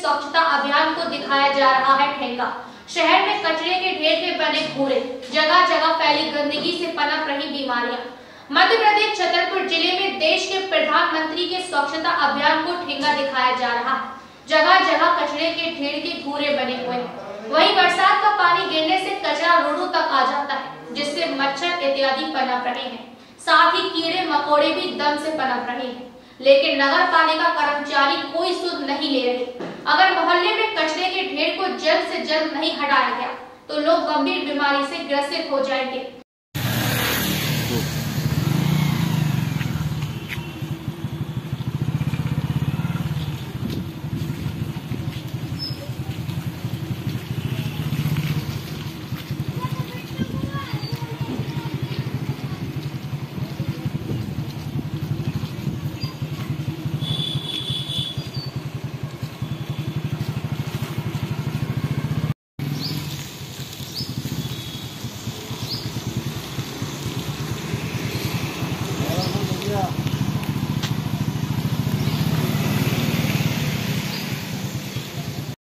स्वच्छता अभियान को दिखाया जा रहा है ठेंगा। शहर में कचरे के ढेर पे बने कूड़े, जगह जगह फैली गंदगी से पनप रही बीमारियां। मध्य प्रदेश छतरपुर जिले में देश के प्रधानमंत्री के स्वच्छता अभियान को ठेंगा दिखाया जा रहा है। जगह जगह कचरे के ढेर के कूड़े बने हुए हैं। वहीं बरसात का पानी गिरने से कचरा रोडों तक आ जाता है, जिससे मच्छर इत्यादि पनप रहे हैं। साथ ही कीड़े मकोड़े भी दम से पनप रहे हैं, लेकिन नगर पालिका कर्मचारी कोई सुध नहीं ले रहे। अगर मोहल्ले में कचरे के ढेर को जल्द से जल्द नहीं हटाया गया तो लोग गंभीर बीमारी से ग्रसित हो जाएंगे।